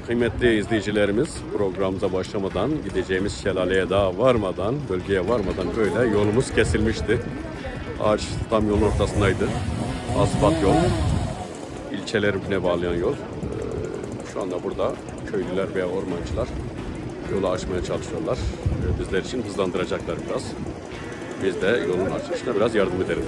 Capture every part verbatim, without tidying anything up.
Kıymetli izleyicilerimiz, programımıza başlamadan, gideceğimiz şelaleye daha varmadan, bölgeye varmadan böyle yolumuz kesilmişti. Ağaç tam yolun ortasındaydı. Asfalt yol, ilçelerine bağlayan yol. Şu anda burada köylüler veya ormancılar yolu açmaya çalışıyorlar. Bizler için hızlandıracaklar biraz. Biz de yolun açılışına biraz yardım edelim.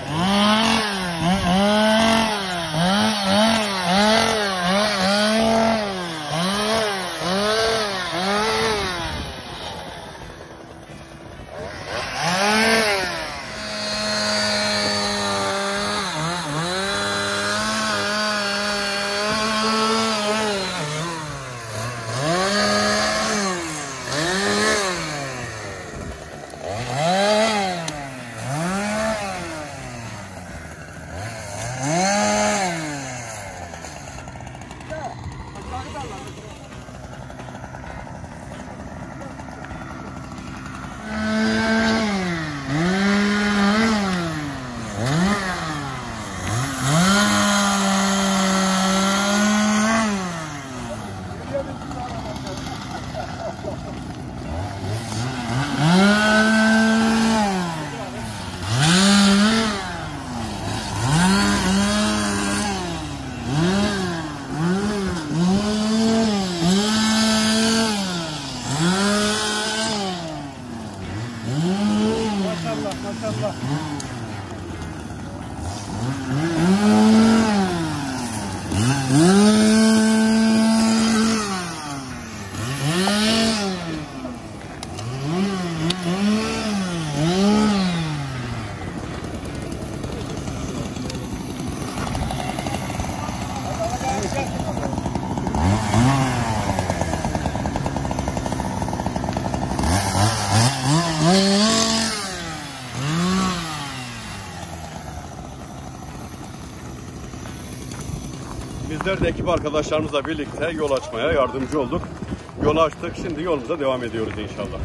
Bizler de ekip arkadaşlarımızla birlikte yol açmaya yardımcı olduk. Yolu açtık. Şimdi yolumuza devam ediyoruz inşallah.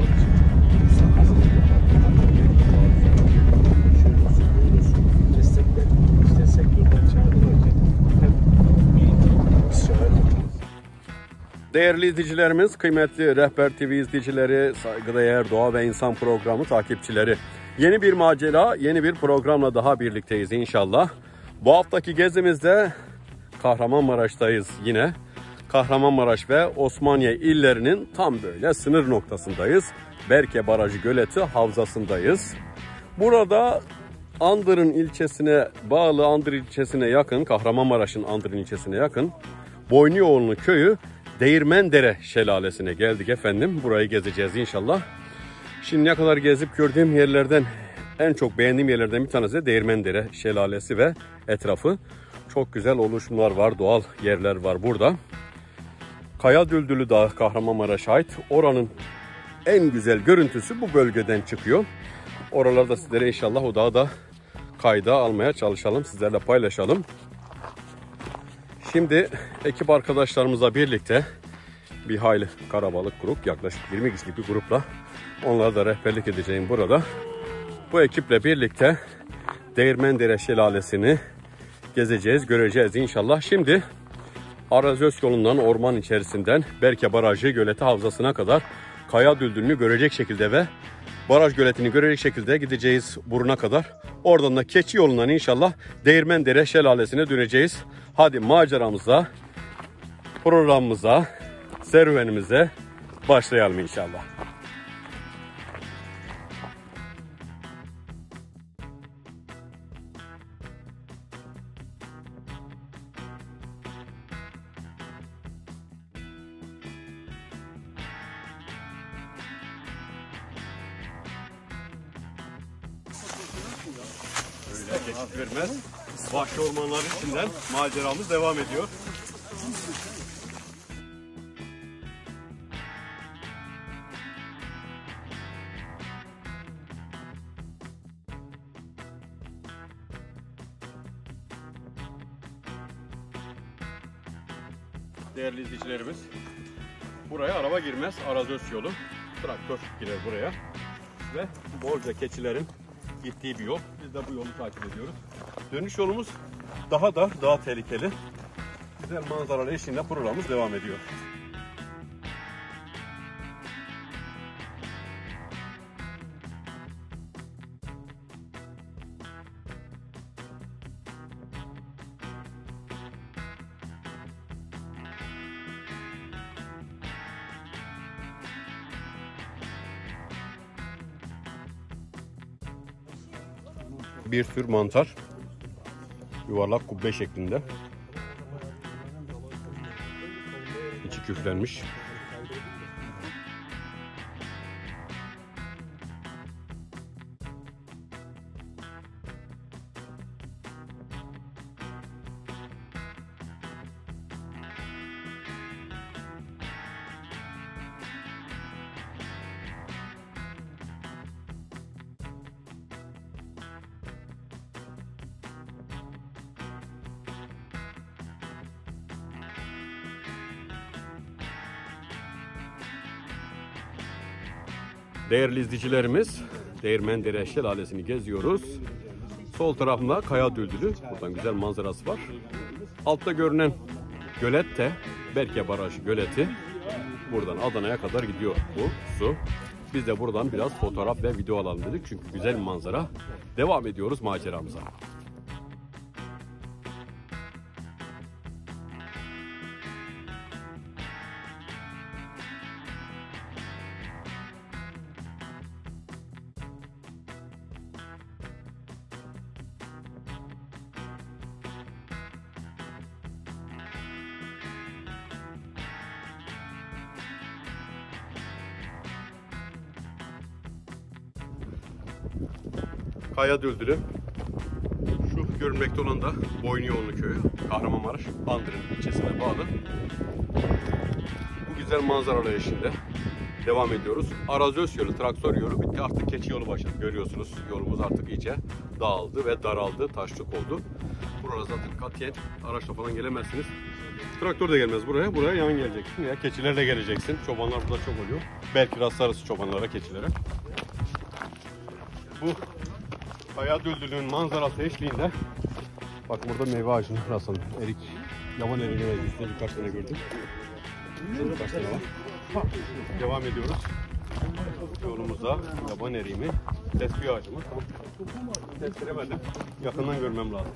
Değerli izleyicilerimiz, kıymetli Rehber T V izleyicileri, saygıdeğer Doğa ve İnsan programı takipçileri. Yeni bir macera, yeni bir programla daha birlikteyiz inşallah. Bu haftaki gezimizde Kahramanmaraş'tayız yine. Kahramanmaraş ve Osmaniye illerinin tam böyle sınır noktasındayız. Berke Barajı Göleti Havzası'ndayız. Burada Andırın ilçesine bağlı, Andır ilçesine yakın, Kahramanmaraş'ın Andırın ilçesine yakın Boynuyoğlu köyü Değirmendere Şelalesi'ne geldik efendim. Burayı gezeceğiz inşallah. Şimdiye kadar gezip gördüğüm yerlerden, en çok beğendiğim yerlerden bir tanesi de Değirmendere Şelalesi ve etrafı. Çok güzel oluşumlar var, doğal yerler var burada. Kaya Düldülü Dağı Kahramanmaraş'a ait. Oranın en güzel görüntüsü bu bölgeden çıkıyor. Oralarda sizlere inşallah o dağı da kayda almaya çalışalım, sizlerle paylaşalım. Şimdi ekip arkadaşlarımızla birlikte bir hayli karabalık grup, yaklaşık yirmi kişilik bir grupla onlara da rehberlik edeceğim burada. Bu ekiple birlikte Değirmendere Şelalesi'ni gezeceğiz, göreceğiz inşallah. Şimdi Arazöz yolundan, orman içerisinden Berke Barajı Göleti Havzası'na kadar Kaya Düldülü'nü görecek şekilde ve baraj göletini görecek şekilde gideceğiz buruna kadar. Oradan da Keçi yolundan inşallah Değirmendere Şelalesi'ne döneceğiz. Hadi maceramıza, programımıza, serüvenimize başlayalım inşallah. Öyle geçit vermez. Vahşi ormanlar içinden maceramız devam ediyor. Değerli izleyicilerimiz, buraya araba girmez. Arazöz yolu. Traktör girer buraya. Ve bolca keçilerin gittiği bir yol. Biz de bu yolu takip ediyoruz. Dönüş yolumuz daha dar, daha tehlikeli. güzel manzaralı eşliğinde programımız devam ediyor. Bir tür mantar, yuvarlak kubbe şeklinde, içi küflenmiş. Değerli izleyicilerimiz, Değirmendere Şelalesi'ni geziyoruz. Sol tarafında Kaya Düldülü, buradan güzel manzarası var. Altta görünen gölet de Berke Barajı göleti. Buradan Adana'ya kadar gidiyor bu su. Biz de buradan biraz fotoğraf ve video alalım dedik çünkü güzel bir manzara. Devam ediyoruz maceramıza. Kaya Düldülü. Şu görünmekte olan da Boynuyoğlu köyü. Kahramanmaraş, Bandırın ilçesine bağlı. Bu güzel manzaralı eşliğinde devam ediyoruz. Arazöz yolu, traktör yolu bitti. Artık keçi yolu başladı. Görüyorsunuz yolumuz artık iyice dağıldı ve daraldı. Taşlık oldu. Burada zaten katiyen araçla falan gelemezsiniz. Traktör de gelmez buraya. Buraya yan geleceksin ya keçilerle geleceksin. Çobanlar burada çok oluyor. Belki rastlarız çobanlara, keçilere. Bu Kaya Düldülü'nün manzarası eşliğinde bak burada meyve ağacını rastladım. Erik, yaban eriğini ve birkaç tane gördüm. Birkaç tane var. Devam ediyoruz. Yolumuza yaban eriğimi, tespih ağacımı testiremedim. Yakından görmem lazım.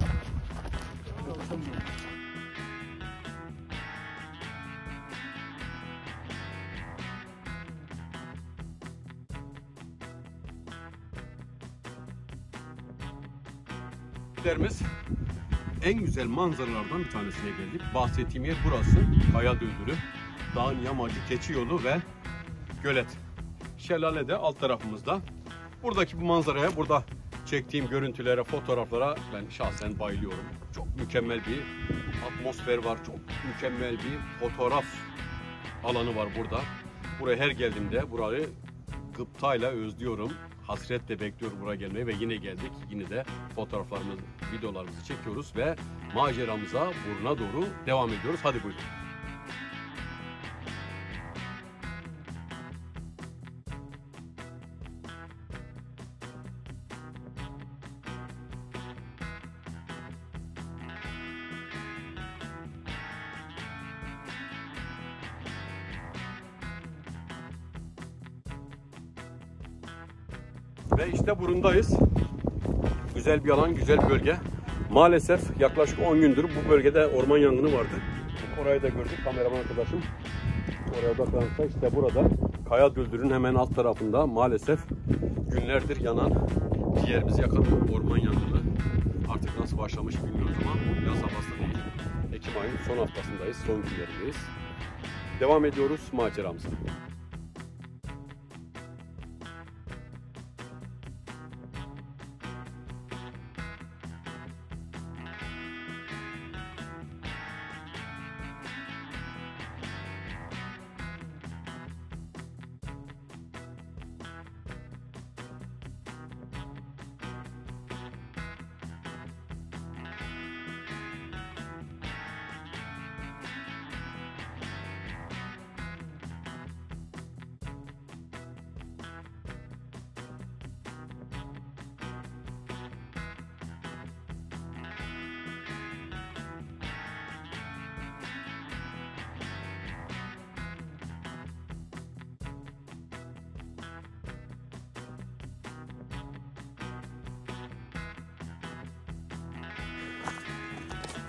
Derimiz en güzel manzaralardan bir tanesine geldik. Bahsettiğim yer burası. Kaya Düldülü. Dağın yamacı, keçi yolu ve gölet. Şelale de alt tarafımızda. Buradaki bu manzaraya, burada çektiğim görüntülere, fotoğraflara ben şahsen bayılıyorum. Çok mükemmel bir atmosfer var. Çok mükemmel bir fotoğraf alanı var burada. Buraya her geldiğimde burayı gıptayla özlüyorum. Hasretle bekliyorum buraya gelmeyi ve yine geldik. Yine de fotoğraflarımızı, videolarımızı çekiyoruz ve maceramıza buruna doğru devam ediyoruz. Hadi buyurun. Ve işte burundayız. Güzel bir alan, güzel bir bölge. Maalesef yaklaşık on gündür bu bölgede orman yangını vardı. Orayı da gördük kameraman arkadaşım. Oraya odaklanırsa işte burada Kaya Düldülü'nün hemen alt tarafında maalesef günlerdir yanan, ciğerimizi yakan orman yangını. Artık nasıl başlamış bilmiyoruz ama yaz havası değil. Ekim ayının son haftasındayız, son günlerindeyiz. Devam ediyoruz maceramıza.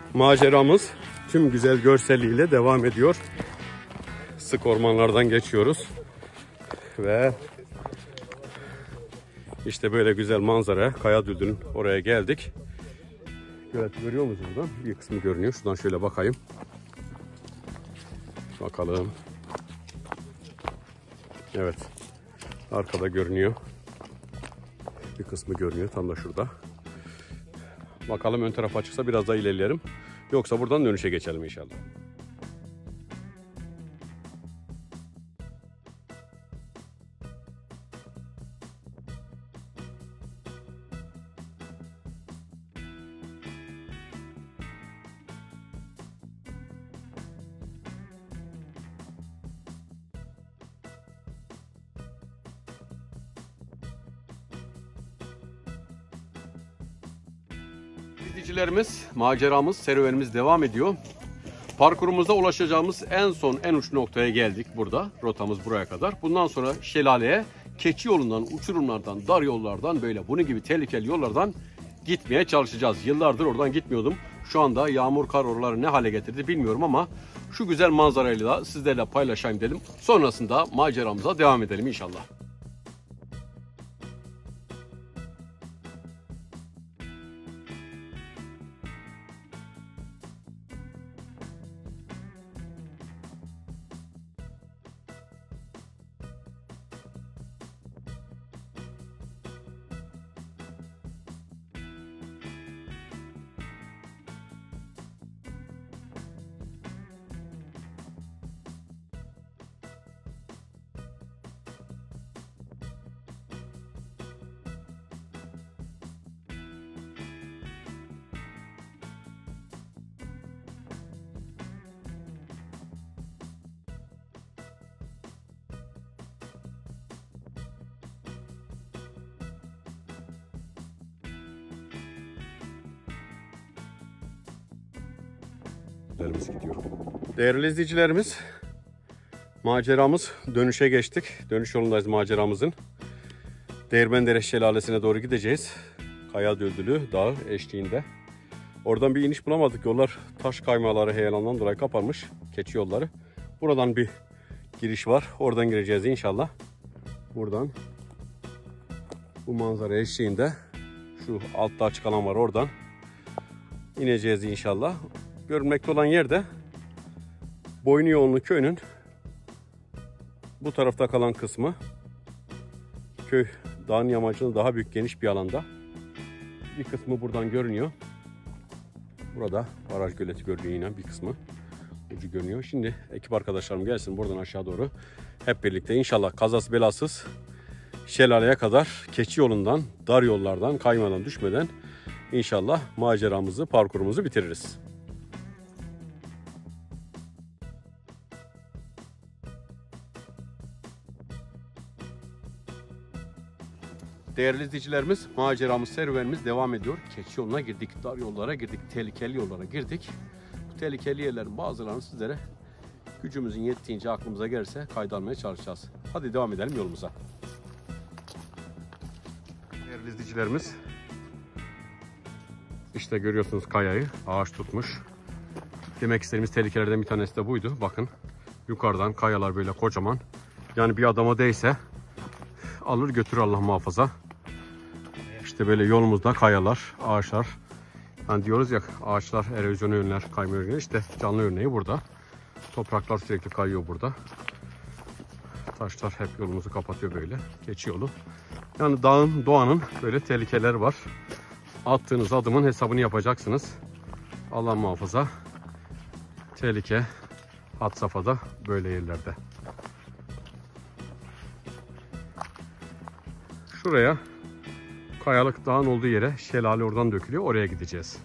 Maceramız tüm güzel görseliyle devam ediyor. Sık ormanlardan geçiyoruz. Ve işte böyle güzel manzara. Kayadüldü'nün oraya geldik. Evet, görüyor musunuz buradan? Bir kısmı görünüyor. Şuradan şöyle bakayım. Bakalım. Evet. Arkada görünüyor. Bir kısmı görünüyor. Tam da şurada. Bakalım ön taraf açıksa biraz daha ilerleyelim. Yoksa buradan dönüşe geçelim inşallah. İzleyicilerimiz, maceramız, serüvenimiz devam ediyor. Parkurumuza ulaşacağımız en son, en uç noktaya geldik burada. Rotamız buraya kadar. Bundan sonra şelaleye, keçi yolundan, uçurumlardan, dar yollardan, böyle bunun gibi tehlikeli yollardan gitmeye çalışacağız. Yıllardır oradan gitmiyordum. Şu anda yağmur, kar oraları ne hale getirdi bilmiyorum ama şu güzel manzarayla da sizlerle paylaşayım dedim. Sonrasında maceramıza devam edelim inşallah. Gidiyor. Değerli izleyicilerimiz, maceramız dönüşe geçtik. Dönüş yolundayız maceramızın. Değirmendere Şelalesi'ne doğru gideceğiz. Kayadüldülü Dağı eşliğinde. Oradan bir iniş bulamadık. Yollar taş kaymaları, heyelandan dolayı kapanmış. Keçi yolları. Buradan bir giriş var. Oradan gireceğiz inşallah. Buradan bu manzara eşliğinde şu altta açık alan var, oradan ineceğiz inşallah. Görünmekte olan yerde Boynuyoğlu köyünün bu tarafta kalan kısmı. Köy dağın yamacında daha büyük, geniş bir alanda. Bir kısmı buradan görünüyor. Burada baraj göleti görünüyor, yine bir kısmı ucu görünüyor. Şimdi ekip arkadaşlarım gelsin buradan aşağı doğru hep birlikte inşallah kazası belasız şelaleye kadar keçi yolundan, dar yollardan kaymadan, düşmeden inşallah maceramızı, parkurumuzu bitiririz. Değerli izleyicilerimiz, maceramız, serüvenimiz devam ediyor. Keçi yoluna girdik, dar yollara girdik, tehlikeli yollara girdik. Bu tehlikeli yerlerin bazılarını sizlere gücümüzün yettiğince, aklımıza gelirse kayda çalışacağız. Hadi devam edelim yolumuza. Değerli izleyicilerimiz, işte görüyorsunuz kayayı, ağaç tutmuş. Demek istediğimiz tehlikelerden bir tanesi de buydu. Bakın yukarıdan kayalar böyle kocaman. Yani bir adama değse alır götürür, Allah muhafaza. İşte böyle yolumuzda kayalar, ağaçlar. Yani diyoruz ya, ağaçlar erozyona önler, kayma örneği. İşte canlı örneği burada. Topraklar sürekli kayıyor burada. Taşlar hep yolumuzu kapatıyor böyle. Keçi yolu. Yani dağın, doğanın böyle tehlikeleri var. Attığınız adımın hesabını yapacaksınız. Allah muhafaza. Tehlike had safhada böyle yerlerde. Şuraya, kayalık dağın olduğu yere, şelale oradan dökülüyor. Oraya gideceğiz.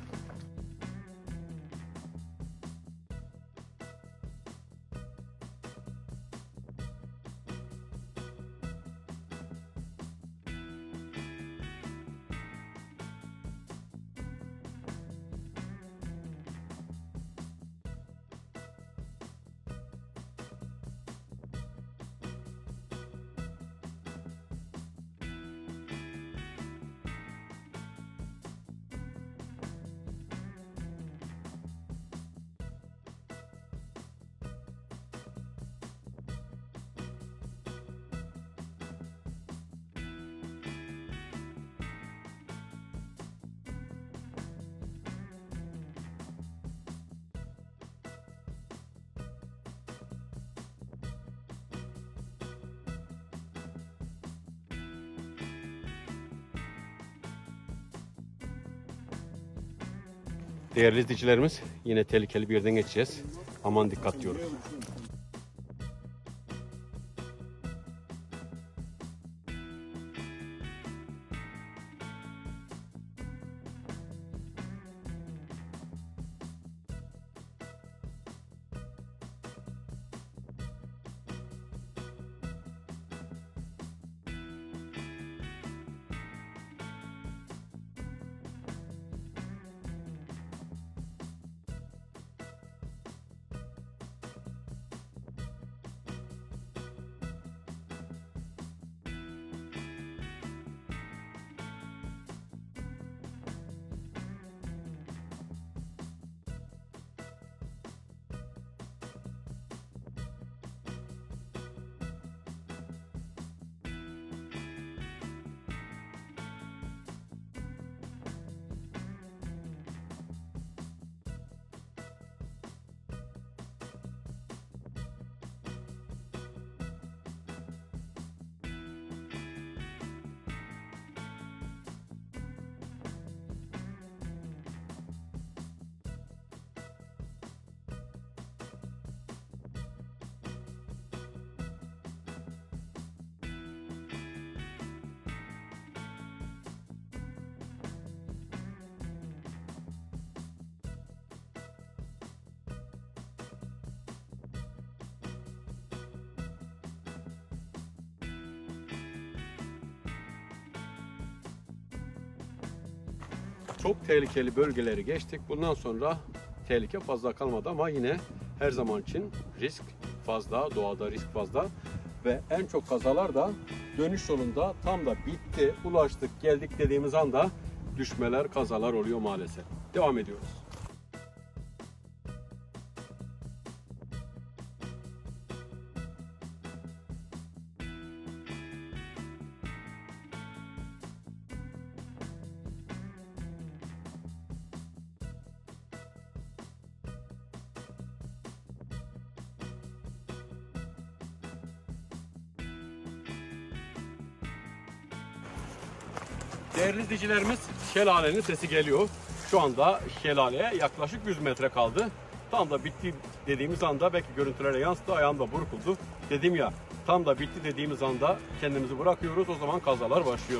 Değerli izleyicilerimiz, yine tehlikeli bir yerden geçeceğiz. Aman dikkat diyoruz. Çok tehlikeli bölgeleri geçtik. Bundan sonra tehlike fazla kalmadı ama yine her zaman için risk fazla, doğada risk fazla ve en çok kazalar da dönüş yolunda tam da bitti, ulaştık, geldik dediğimiz anda düşmeler, kazalar oluyor maalesef. Devam ediyoruz. Değerli izleyicilerimiz, şelalenin sesi geliyor. Şu anda şelaleye yaklaşık yüz metre kaldı. Tam da bitti dediğimiz anda belki görüntülere yansıdı, ayağım da burkuldu. Dedim ya, tam da bitti dediğimiz anda kendimizi bırakıyoruz, o zaman kazalar başlıyor.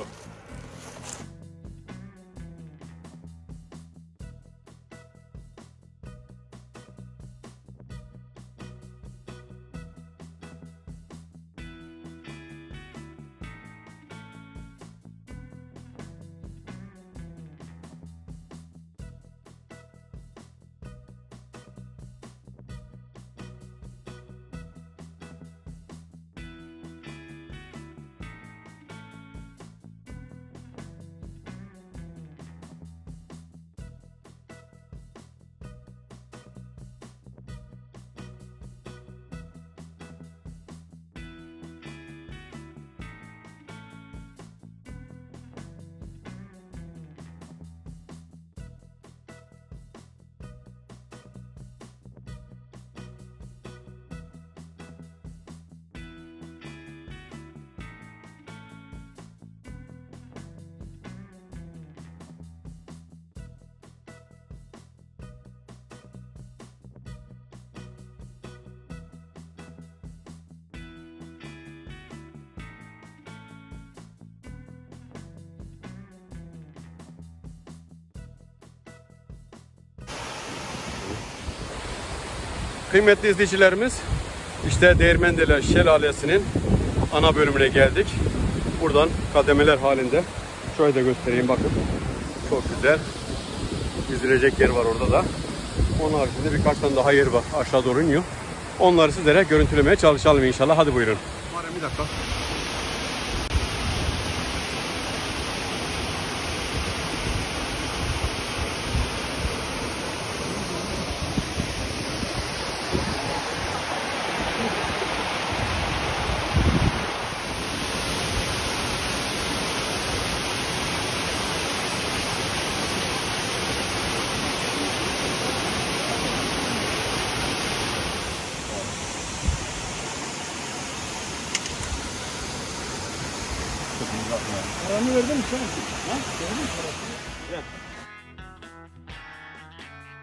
Kıymetli izleyicilerimiz, işte Değirmendele Şelalesi'nin ana bölümüne geldik. Buradan kademeler halinde. Şöyle de göstereyim, bakın. Çok güzel. İzleyecek yer var orada da. Onun haricinde birkaç tane daha yer var. Aşağı doğru iniyor. Onları sizlere görüntülemeye çalışalım inşallah. Hadi buyurun. Bir dakika. Paranı verdin mi sen? Ha? Verdin mi parasını? Ver.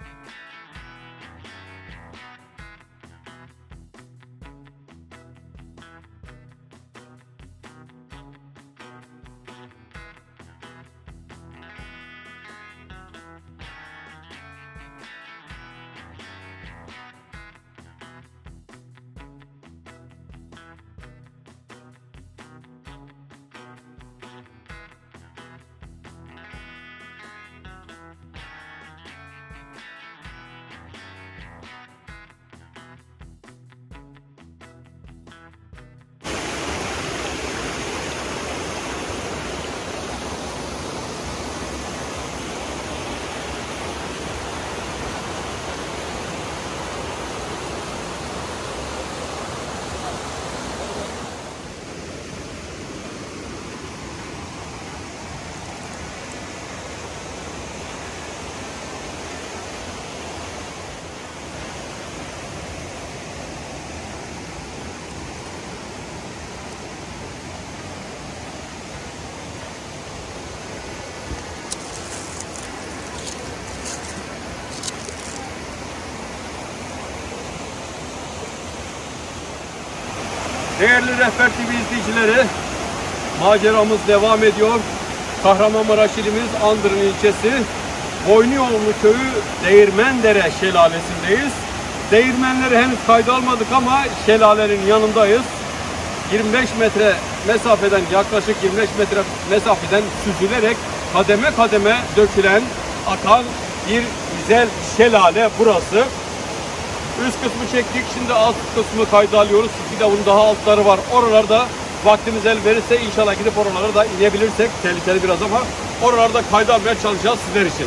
Değerli Rehber T V izleyicileri, maceramız devam ediyor. Kahramanmaraş ilimiz Andırın ilçesi Boynuyollu köyü Değirmendere şelalesindeyiz. Değirmenleri henüz kayda almadık ama şelalenin yanındayız. yirmi beş metre mesafeden, yaklaşık yirmi beş metre mesafeden süzülerek kademe kademe dökülen, akan bir güzel şelale burası. Üst kısmı çektik, şimdi alt kısmı kayda alıyoruz. Bir de bunun daha altları var. Oralarda vaktimiz el verirse inşallah gidip oralara da inebilirsek, tehlikeli biraz ama oralarda kayda almaya çalışacağız sizler için.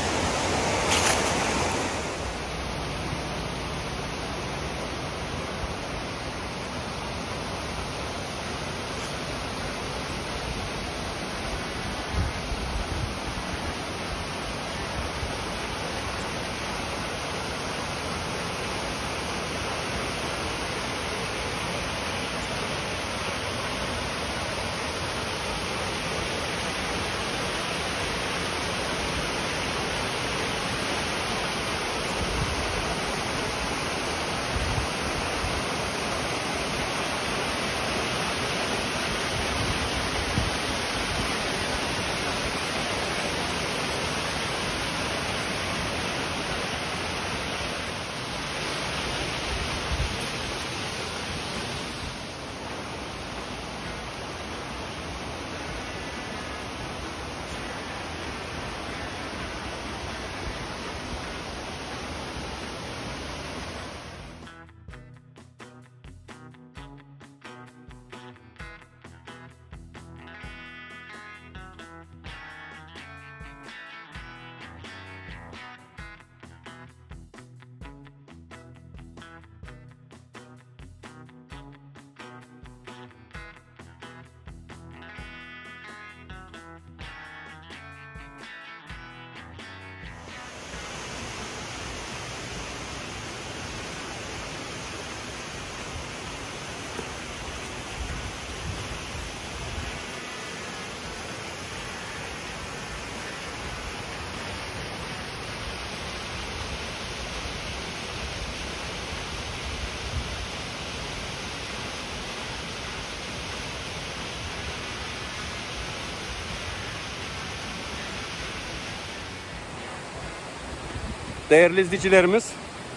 Değerli izleyicilerimiz,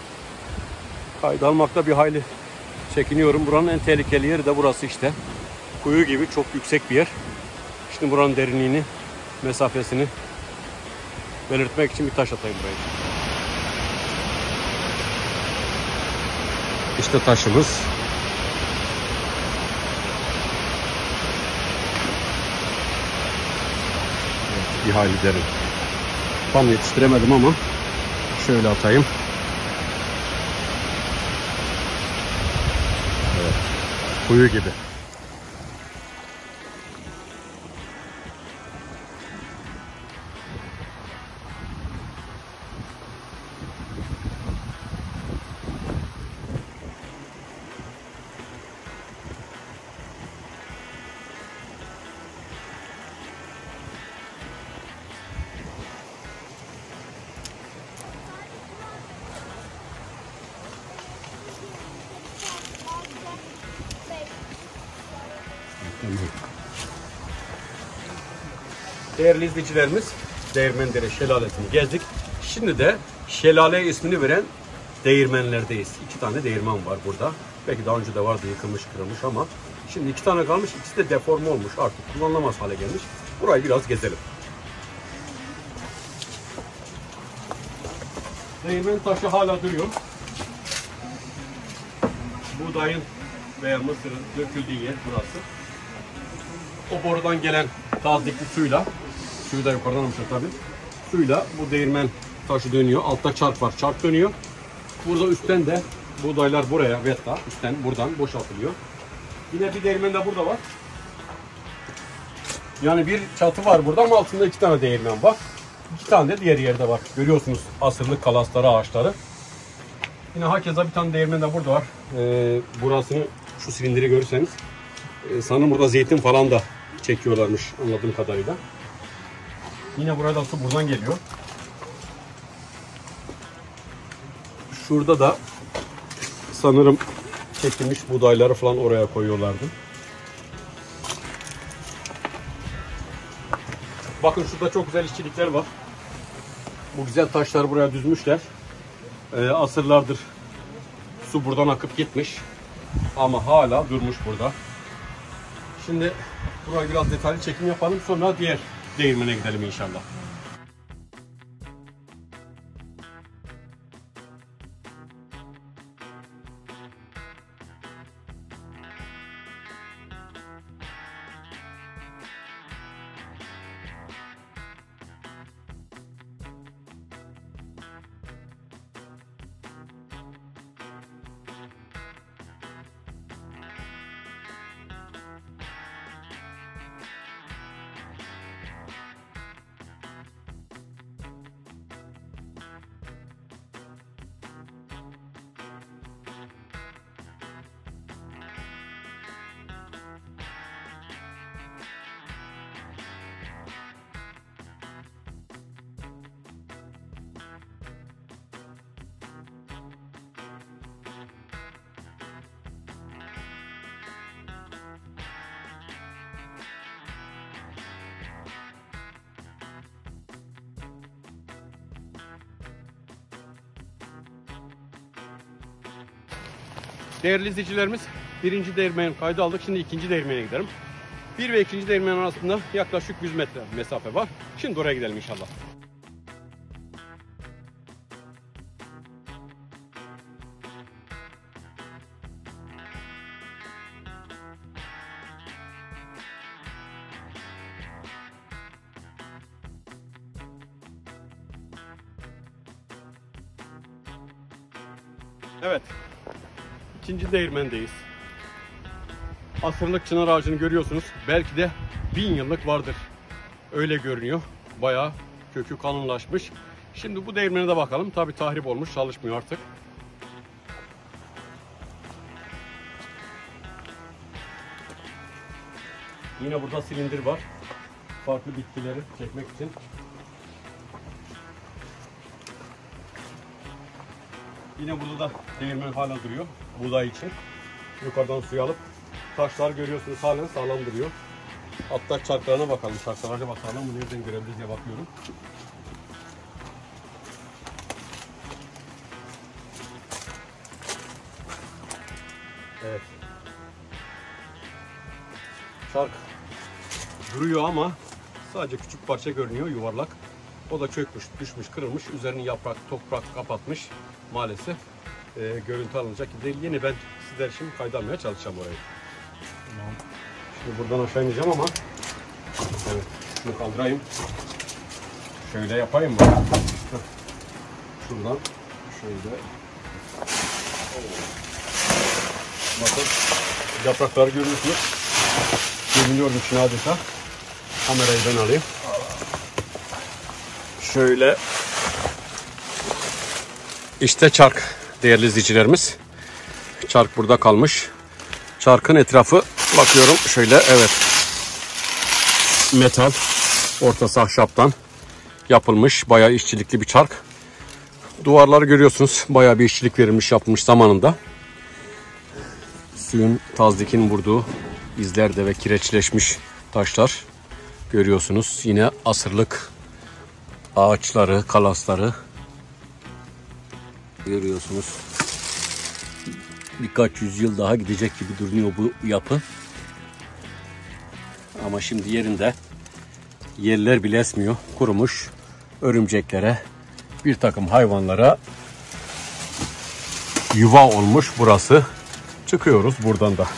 kayda almakta bir hayli çekiniyorum. Buranın en tehlikeli yeri de burası işte. Kuyu gibi çok yüksek bir yer. Şimdi buranın derinliğini, mesafesini belirtmek için bir taş atayım buraya. İşte taşımız. Evet, bir hayli derin. Tam yetiştiremedim ama şöyle atayım. Evet. Kuyu gibi. Değerli izleyicilerimiz, Değirmendere Şelalesi'ni gezdik. Şimdi de şelale ismini veren değirmenlerdeyiz. İki tane değirmen var burada. Belki daha önce de vardı, yıkılmış, kırılmış ama şimdi iki tane kalmış. İkisi de deforme olmuş, artık kullanılamaz hale gelmiş. Burayı biraz gezelim. Değirmen taşı hala duruyor. Buğdayın veya mısırın döküldüğü yer burası. O borudan gelen tazdikli suyla, suyu da yukarıdan almışlar tabii. Suyla bu değirmen taşı dönüyor. Altta çark var, çark dönüyor. Burada üstten de buğdaylar buraya, vetta üstten buradan boşaltılıyor. Yine bir değirmen de burada var. Yani bir çatı var burada ama altında iki tane değirmen var. İki tane de diğer yerde var. Görüyorsunuz asırlık kalasları, ağaçları. Yine hakeza bir tane değirmen de burada var. Ee, burasını, şu silindiri görürseniz e, sanırım burada zeytin falan da çekiyorlarmış anladığım kadarıyla. Yine burada su buradan geliyor. Şurada da sanırım çekilmiş buğdayları falan oraya koyuyorlardı. Bakın şurada çok güzel işçilikler var. Bu güzel taşları buraya düzmüşler. Ee, asırlardır su buradan akıp gitmiş. Ama hala durmuş burada. Şimdi buraya biraz detaylı çekim yapalım. Sonra diğer değirmene gidelim inşallah. Değerli izleyicilerimiz, birinci değirmenin kaydı aldık. Şimdi ikinci değirmene gidelim. Bir ve ikinci değirmenin arasında yaklaşık yüz metre mesafe var. Şimdi oraya gidelim inşallah. Evet. İkinci değirmendeyiz. Asırlık çınar ağacını görüyorsunuz. Belki de bin yıllık vardır. Öyle görünüyor. Bayağı kökü kalınlaşmış. Şimdi bu değirmene de bakalım. Tabii tahrip olmuş, çalışmıyor artık. Yine burada silindir var. Farklı bitkileri çekmek için. Yine burada da değirmen hala duruyor. Buğday için. Yukarıdan suyu alıp taşlar görüyorsunuz halen sağlam duruyor. Hatta çarklarına bakalım. Çarklar acaba sağlam mı, nereden görebiliriz diye bakıyorum. Evet. Çark duruyor ama sadece küçük parça görünüyor, yuvarlak. O da çökmüş, düşmüş, kırılmış. Üzerini yaprak, toprak kapatmış. Maalesef e, görüntü alınacak gibi değil. Yine ben sizler için kaydalmaya çalışacağım orayı. Tamam. Şimdi buradan aşağı ineceğim ama evet, şunu kaldırayım. Şöyle yapayım mı? Şuradan şöyle. Bakın yaprakları görüyorsunuz. Görünüyorum için adeta. Kamerayı ben alayım. Şöyle. İşte çark değerli izleyicilerimiz. Çark burada kalmış. Çarkın etrafı bakıyorum şöyle, evet. Metal, ortası ahşaptan yapılmış bayağı işçilikli bir çark. Duvarları görüyorsunuz, bayağı bir işçilik verilmiş, yapılmış zamanında. Suyun, tazdikin vurduğu izler ve kireçleşmiş taşlar görüyorsunuz. Yine asırlık ağaçları, kalasları görüyorsunuz. Birkaç yüzyıl daha gidecek gibi duruyor bu yapı. Ama şimdi yerinde, yerler bile esmiyor. Kurumuş. Örümceklere, bir takım hayvanlara yuva olmuş burası. Çıkıyoruz buradan da.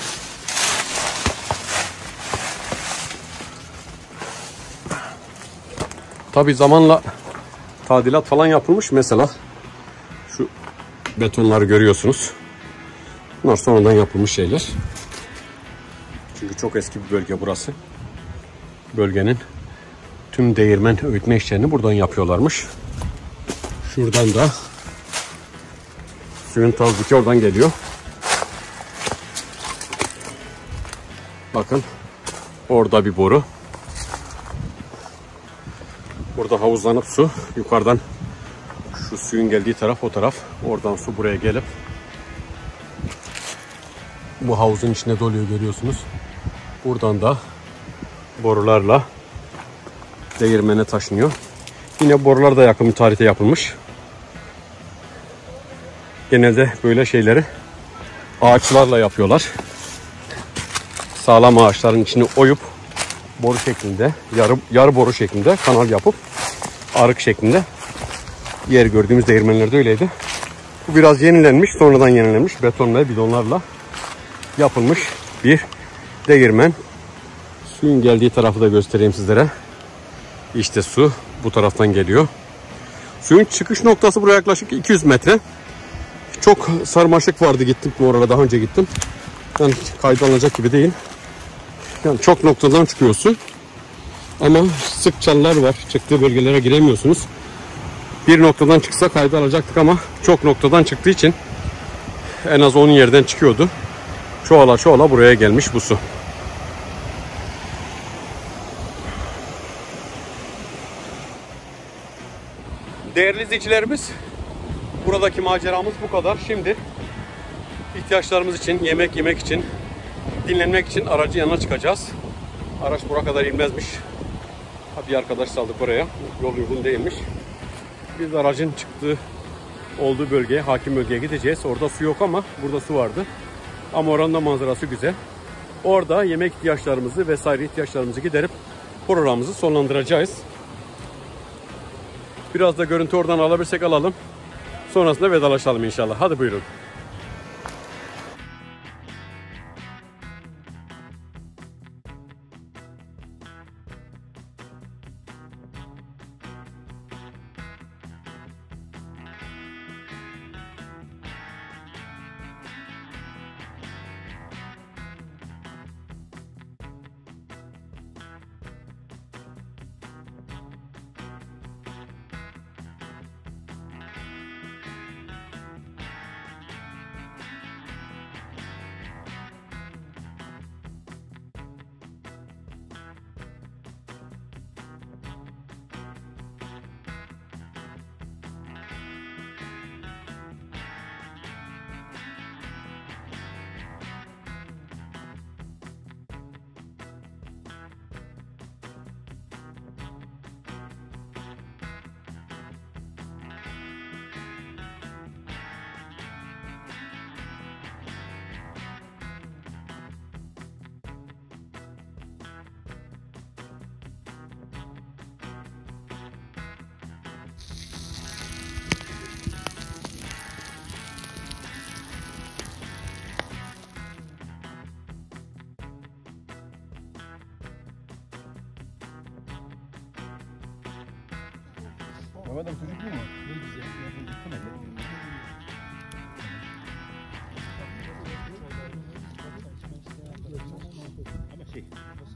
Tabii zamanla tadilat falan yapılmış. Mesela şu betonları görüyorsunuz. Bunlar sonradan yapılmış şeyler. Çünkü çok eski bir bölge burası. Bölgenin tüm değirmen öğütme işlerini buradan yapıyorlarmış. Şuradan da suyun tazdiki oradan geliyor. Bakın orada bir boru. Burada havuzlanıp su yukarıdan, şu suyun geldiği taraf o taraf. Oradan su buraya gelip bu havuzun içine doluyor, görüyorsunuz. Buradan da borularla değirmene taşınıyor. Yine borular da yakın bir tarihte yapılmış. Genelde böyle şeyleri ağaçlarla yapıyorlar. Sağlam ağaçların içini oyup boru şeklinde, yarı, yarı boru şeklinde kanal yapıp arık şeklinde, yer gördüğümüz değirmenlerde öyleydi. Bu biraz yenilenmiş, sonradan yenilenmiş beton ve bidonlarla yapılmış bir değirmen. Suyun geldiği tarafı da göstereyim sizlere. İşte su bu taraftan geliyor. Suyun çıkış noktası buraya yaklaşık iki yüz metre. Çok sarmaşık vardı, gittim bu arada, daha önce gittim. Yani kayda alınacak gibi değil. Yani çok noktadan çıkıyorsun. Ama sık çalılar var. Çıktığı bölgelere giremiyorsunuz. Bir noktadan çıksa kayda alacaktık ama çok noktadan çıktığı için en az on yerden çıkıyordu. Çoğala çoğala buraya gelmiş bu su. Değerli izleyicilerimiz, buradaki maceramız bu kadar. Şimdi ihtiyaçlarımız için, yemek yemek için, dinlenmek için aracın yanına çıkacağız. Araç buraya kadar inmezmiş. Bir arkadaş saldık oraya. Yol uygun değilmiş. Biz aracın çıktığı olduğu bölgeye, hakim bölgeye gideceğiz. Orada su yok ama burada su vardı. Ama oranın da manzarası güzel. Orada yemek ihtiyaçlarımızı vesaire ihtiyaçlarımızı giderip programımızı sonlandıracağız. Biraz da görüntü oradan alabilirsek alalım. Sonrasında vedalaşalım inşallah. Hadi buyurun. Adam çocuk mu? Ne güzel. Ama şey.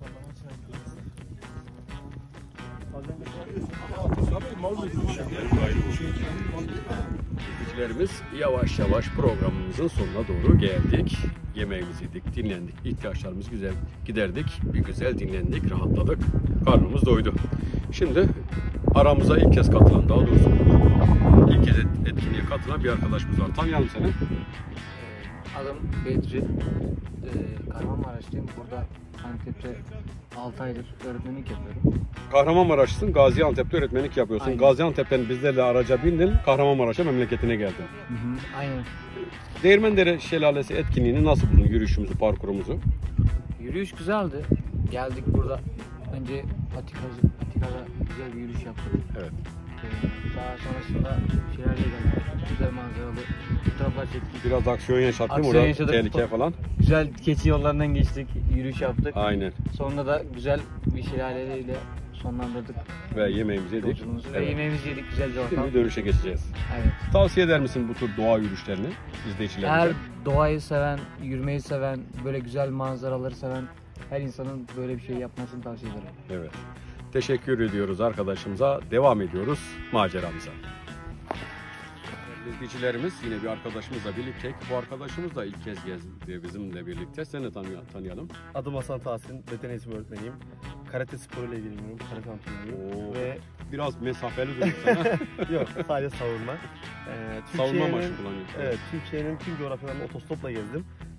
İzleyicilerimiz, yavaş yavaş programımızın sonuna doğru geldik. Yemeğimizi yedik, dinlendik, ihtiyaçlarımızı güzel giderdik. Bir güzel dinlendik, rahatladık, karnımız doydu. Şimdi aramıza ilk kez katılan, daha doğrusu ilk kez etkinliğe katılan bir arkadaşımız var. Tanıyalım seni. Adım Bedri. Ee, Kahramanmaraşlıyım. Burada Antep'te altı aydır öğretmenlik yapıyorum. Kahramanmaraşlısın, Gaziantep'te öğretmenlik yapıyorsun. Aynen. Gaziantep'ten bizlerle araca bindin, Kahramanmaraş'a, memleketine geldin. Hı hı, aynen. Değirmendere Şelalesi etkinliğini nasıl buldun, yürüyüşümüzü, parkurumuzu? Yürüyüş güzeldi. Geldik burada. Önce Patikacı, Patika'da güzel bir yürüyüş yaptık. Evet. Ee, daha sonrasında Şelale'ye geldik. Güzel manzaralı fotoğraflar çektik. Biraz aksiyon yaşattık Aksiyon orada, yaşadık. tehlike falan. Güzel keçi yollarından geçtik, yürüyüş yaptık. Aynen. Sonra da güzel bir şelaleyle sonlandırdık Ve yemeğimizi yedik. yolculuğumuzu. Ve Evet. yemeğimizi yedik, güzel bir ortam. Şimdi dönüşe geçeceğiz. Evet. Tavsiye eder misin bu tür doğa yürüyüşlerini izleyicilerimize? Her doğayı seven, yürümeyi seven, böyle güzel manzaraları seven her insanın böyle bir şey yapmasını tavsiye ederim. Evet. Teşekkür ediyoruz arkadaşımıza. Devam ediyoruz maceramıza. İzleyicilerimiz, yine bir arkadaşımızla birlikte. Bu arkadaşımız da ilk kez gezdi bizimle birlikte. Seni de tanı tanıyalım. Adım Hasan Tahsin, beden eğitimi öğretmeniyim. Karate sporuyla ilgileniyorum, karate antrenörüyüm. Oo. Ve Biraz mesafeli durduk sana. yok, sadece savunma. Ee, Savunma Türkiye'nin- amaçlı kullanıyorsun. Evet, Türkiye'nin tüm coğrafyalarını otostopla gezdim.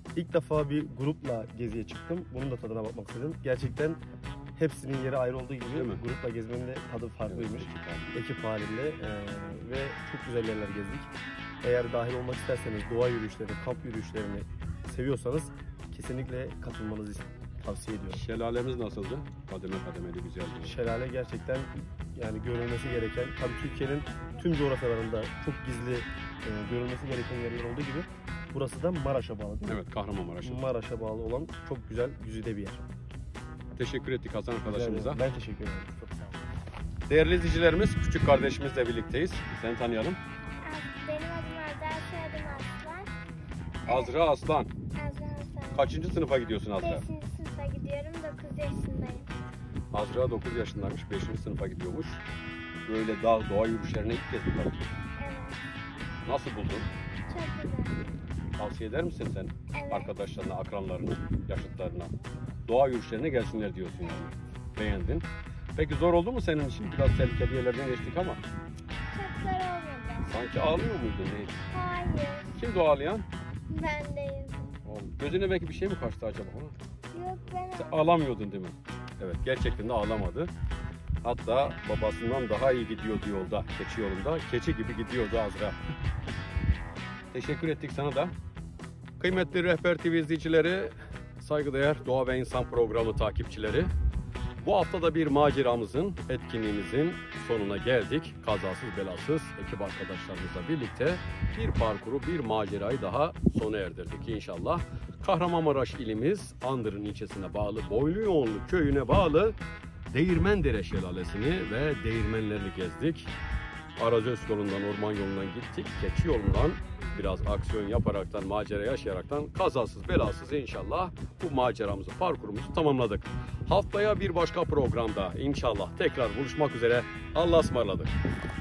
İlk defa bir grupla geziye çıktım. Bunun da tadına bakmak istedim. Gerçekten hepsinin yeri ayrı olduğu gibi grupla gezmenin de tadı farklıymış. Evet, ekip halinde ee, ve çok güzel yerler gezdik. Eğer dahil olmak isterseniz doğa yürüyüşlerini, kamp yürüyüşlerini seviyorsanız kesinlikle katılmanızı tavsiye ediyorum. Şelalemiz nasıldı? Kademe kademeli güzeldi. Şelale gerçekten yani görülmesi gereken, tabii Türkiye'nin tüm coğrafyalarında çok gizli e, görülmesi gereken yerler olduğu gibi burası da Maraş'a bağlı değil mi? Evet, Kahramanmaraş'a. Maraş'a bağlı olan çok güzel, güzide bir yer. Teşekkür ettik Hasan arkadaşımıza. Ben teşekkür ederim. Çok sağ olun. Değerli izleyicilerimiz, küçük kardeşimizle birlikteyiz. Seni tanıyalım. Benim adım Azra, soyadım Aslan. Azra Aslan. Azra Aslan. Kaçıncı sınıfa gidiyorsun Azra? beşinci sınıfa gidiyorum, dokuz yaşındayım. Azra dokuz yaşındaymış, beşinci sınıfa gidiyormuş. Böyle dağ, doğa yürüyüşlerine ilk kez mi katılıyorsun? Evet, Nasıl buldun? çok güzel. Tavsiye eder misin sen Evet. arkadaşlarına, akranlarına, yaşıtlarına? Doğa yürüyüşlerine gelsinler diyorsun yani. Beğendin. Peki zor oldu mu senin için? Biraz tehlikeli yerlerden geçtik ama. Çok zor olmadı. Sanki ağlıyor muydun? Neydi? Hayır, Kimdi o ağlayan? ben değilim. Oğlum, gözüne belki bir şey mi kaçtı acaba? Ha? Yok, ben Sen ağlamıyordun değil mi? Evet, gerçekten de ağlamadı. Hatta babasından daha iyi gidiyordu yolda, keçi yolunda. Keçi gibi gidiyordu Azra. Teşekkür ettik sana da. Kıymetli Rehber T V izleyicileri, saygıdeğer Doğa ve İnsan programı takipçileri. Bu hafta da bir maceramızın, etkinliğimizin sonuna geldik. Kazasız belasız ekip arkadaşlarımızla birlikte bir parkuru, bir macerayı daha sona erdirdik inşallah. Kahramanmaraş ilimiz Andırın ilçesine bağlı Boyluyoğunlu köyüne bağlı Değirmendere Şelalesi'ni ve değirmenlerini gezdik. Arazöz yolundan, orman yolundan gittik. Keçi yolundan biraz aksiyon yaparaktan, macera yaşayaraktan kazasız belasız inşallah bu maceramızı, parkurumuzu tamamladık. Haftaya bir başka programda inşallah tekrar buluşmak üzere. Allah'a ısmarladık.